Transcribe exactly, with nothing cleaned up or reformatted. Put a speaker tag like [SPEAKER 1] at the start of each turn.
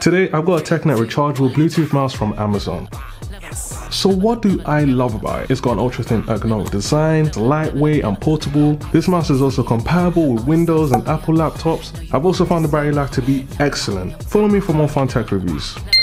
[SPEAKER 1] Today I've got a TechNet rechargeable Bluetooth mouse from Amazon. So what do I love about it? It's got an ultra thin ergonomic design, it's lightweight and portable. This mouse is also compatible with Windows and Apple laptops. I've also found the battery life to be excellent. Follow me for more fun tech reviews.